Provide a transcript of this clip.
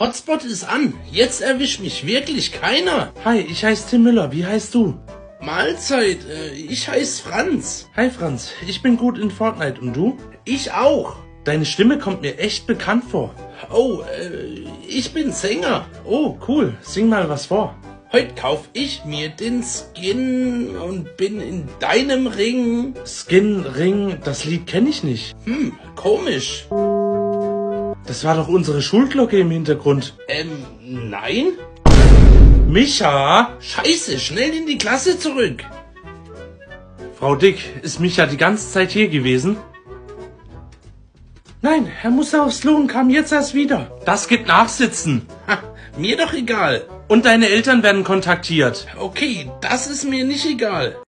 Hotspot ist an. Jetzt erwischt mich wirklich keiner. Hi, ich heiße Tim Müller. Wie heißt du? Mahlzeit, ich heiße Franz. Hi Franz, ich bin gut in Fortnite. Und du? Ich auch. Deine Stimme kommt mir echt bekannt vor. Oh, ich bin Sänger. Oh, cool. Sing mal was vor. Heute kauf ich mir den Skin und bin in deinem Ring. Skin, Ring, das Lied kenne ich nicht. Komisch. Das war doch unsere Schulglocke im Hintergrund. Nein? Micha! Scheiße, schnell in die Klasse zurück. Frau Dick, ist Micha die ganze Zeit hier gewesen? Nein, Herr Musterhofs-Lohn kam jetzt erst wieder. Das gibt Nachsitzen. Ha, mir doch egal. Und deine Eltern werden kontaktiert. Okay, das ist mir nicht egal.